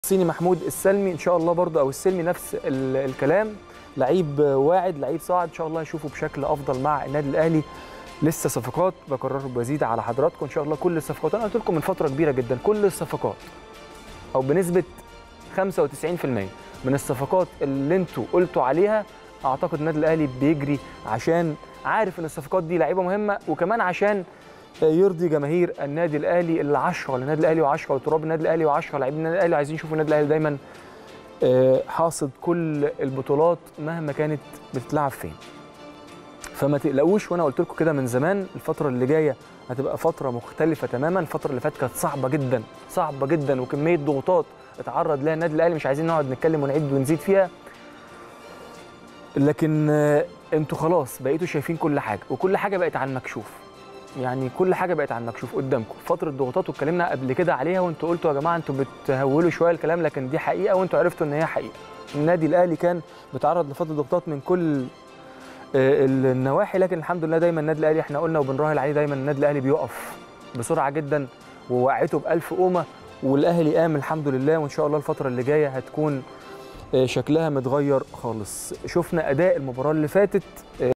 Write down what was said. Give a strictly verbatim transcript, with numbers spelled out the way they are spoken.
الصيني محمود السلمي ان شاء الله برضه او السلمي نفس الكلام، لعيب واعد لعيب صاعد ان شاء الله نشوفه بشكل افضل مع النادي الاهلي. لسه صفقات بكرر بزيد على حضراتكم ان شاء الله. كل الصفقات انا قلت لكم من فتره كبيره جدا، كل الصفقات او بنسبه خمسة وتسعين بالمئة من الصفقات اللي انتوا قلتوا عليها اعتقد النادي الاهلي بيجري، عشان عارف ان الصفقات دي لعيبه مهمه، وكمان عشان يرضي جماهير النادي الاهلي اللي عشرة للنادي الاهلي وعشرة لتراب النادي الاهلي وعشرة لاعبين النادي الاهلي، عايزين يشوفوا النادي الاهلي دايما حاصد كل البطولات مهما كانت بتتلعب فين. فما تقلقوش، وانا قلت لكم كده من زمان الفتره اللي جايه هتبقى فتره مختلفه تماما. الفتره اللي فاتت كانت صعبه جدا صعبه جدا وكميه ضغوطات اتعرض لها النادي الاهلي مش عايزين نقعد نتكلم ونعد ونزيد فيها، لكن انتوا خلاص بقيتوا شايفين كل حاجه، وكل حاجه بقت على المكشوف. يعني كل حاجه بقت على المكشوف قدامكم. فتره ضغوطات واتكلمنا قبل كده عليها وانتوا قلتوا يا جماعه انتوا بتهولوا شويه الكلام، لكن دي حقيقه وانتوا عرفتوا ان هي حقيقه. النادي الاهلي كان بيتعرض لفتره ضغوطات من كل النواحي، لكن الحمد لله دايما النادي الاهلي احنا قلنا وبنراهن عليه دايما، النادي الاهلي بيقف بسرعه جدا ووقعته بألف قومه، والاهلي قام الحمد لله. وان شاء الله الفتره اللي جايه هتكون شكلها متغير خالص. شفنا اداء المباراه اللي فاتت